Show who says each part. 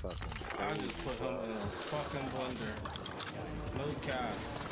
Speaker 1: fucking
Speaker 2: I
Speaker 1: crazy,
Speaker 2: just put him
Speaker 1: bro.
Speaker 2: in a fucking blender. No cap.